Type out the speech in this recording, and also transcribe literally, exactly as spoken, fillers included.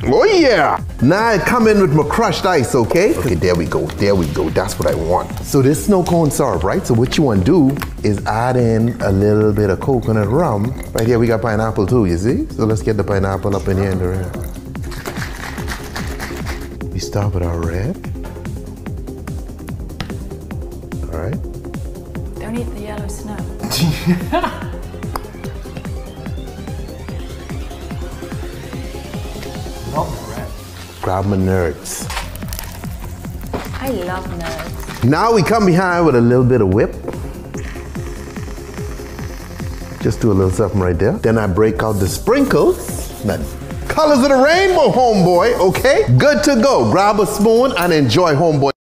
Oh yeah! Now I come in with my crushed ice, okay? Okay, there we go, there we go, that's what I want. So this snow cone syrup, right? So what you want to do is add in a little bit of coconut rum. Right here we got pineapple too, you see? So let's get the pineapple up in here in the red. We start with our red. All right. Don't eat the yellow snow. Not the red. Grab my nerds. I love nerds. Now we come behind with a little bit of whip. Just do a little something right there. Then I break out the sprinkles. Now, colors of the rainbow, homeboy, okay? Good to go. Grab a spoon and enjoy, homeboy.